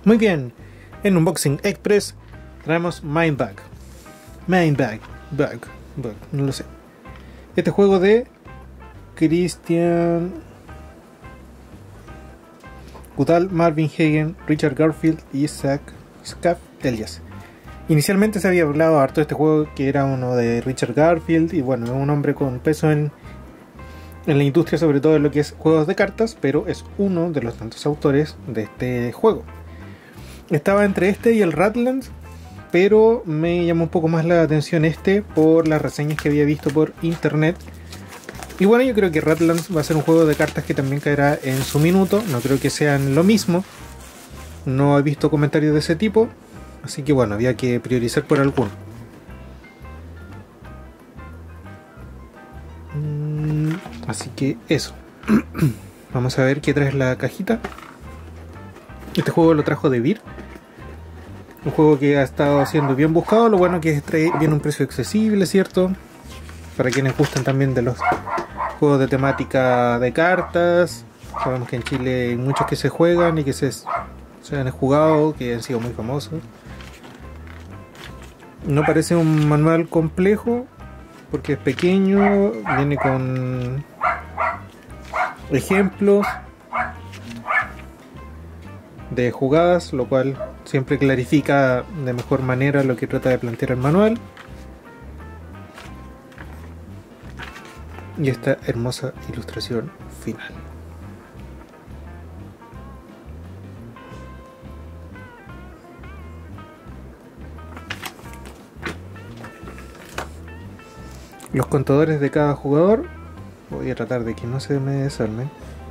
Muy bien, en Unboxing Express traemos Mindbug, no lo sé. Este juego de Christian Goodall, Marvin Hagen, Richard Garfield y Zach Elias. Inicialmente se había hablado harto de este juego, que era uno de Richard Garfield, y bueno, es un hombre con peso en la industria, sobre todo en lo que es juegos de cartas, pero es uno de los tantos autores de este juego. Estaba entre este y el Radlands, pero me llamó un poco más la atención este por las reseñas que había visto por internet. Y bueno, yo creo que Radlands va a ser un juego de cartas que también caerá en su minuto. No creo que sean lo mismo, no he visto comentarios de ese tipo, así que bueno, había que priorizar por alguno. Así que eso. Vamos a ver qué trae la cajita. Este juego lo trajo de Vir, un juego que ha estado siendo bien buscado. Lo bueno que viene un precio accesible, ¿cierto? Para quienes gustan también de los juegos de temática de cartas. Sabemos que en Chile hay muchos que se juegan y que se han jugado, que han sido muy famosos. No parece un manual complejo porque es pequeño, viene con ejemplos de jugadas, lo cual siempre clarifica de mejor manera lo que trata de plantear el manual. Y esta hermosa ilustración final. Los contadores de cada jugador. Voy a tratar de que no se me desarmen.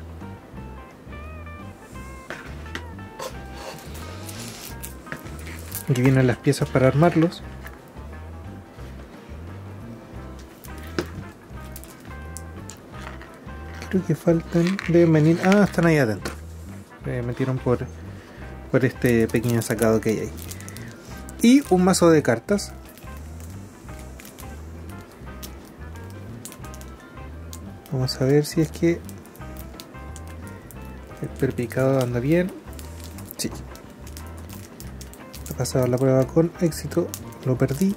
Aquí vienen las piezas para armarlos. Creo que faltan, deben venir. Ah, están ahí adentro. Se metieron por este pequeño sacado que hay ahí. Y un mazo de cartas. Vamos a ver si es que el perpicado anda bien. Sí. He pasado la prueba con éxito. Lo perdí.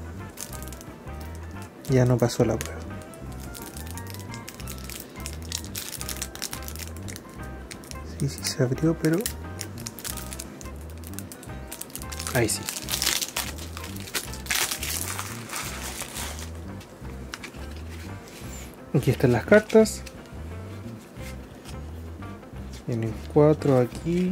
Ya no pasó la prueba. Sí, se abrió, pero ahí sí. Aquí están las cartas. Tienen 4 aquí.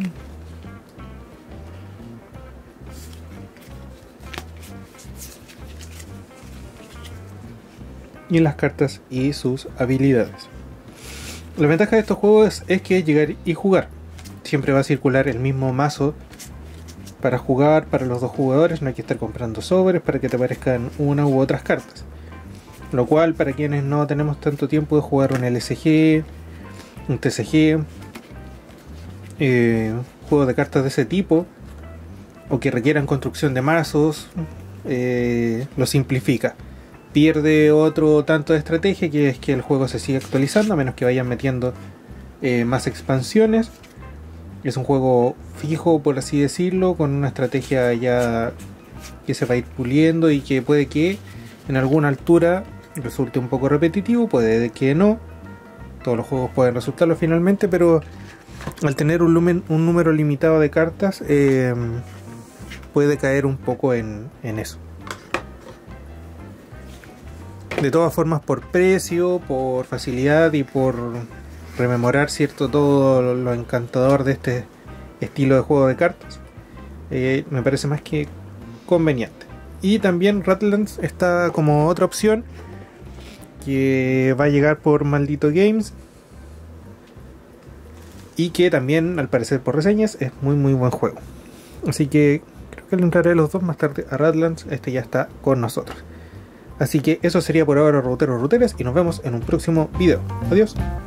Y las cartas y sus habilidades. La ventaja de estos juegos es que llegar y jugar. Siempre va a circular el mismo mazo para jugar para los dos jugadores. No hay que estar comprando sobres para que te aparezcan una u otras cartas. Lo cual, para quienes no tenemos tanto tiempo de jugar un LCG, un TCG, juegos de cartas de ese tipo, o que requieran construcción de mazos, lo simplifica. Pierde otro tanto de estrategia, que es que el juego se sigue actualizando, a menos que vayan metiendo más expansiones. Es un juego fijo, por así decirlo, con una estrategia ya que se va a ir puliendo y que puede que en alguna altura resulte un poco repetitivo, puede que no. Todos los juegos pueden resultarlo finalmente, pero al tener un número limitado de cartas, puede caer un poco en eso. De todas formas, por precio, por facilidad y por rememorar, ¿cierto?, todo lo encantador de este estilo de juego de cartas, me parece más que conveniente. Y también Radlands está como otra opción que va a llegar por Maldito Games y que también, al parecer por reseñas, es muy buen juego. Así que creo que le entraré los dos más tarde a Radlands. Este ya está con nosotros. Así que eso sería por ahora, ruteros, ruteras, y nos vemos en un próximo video. Adiós.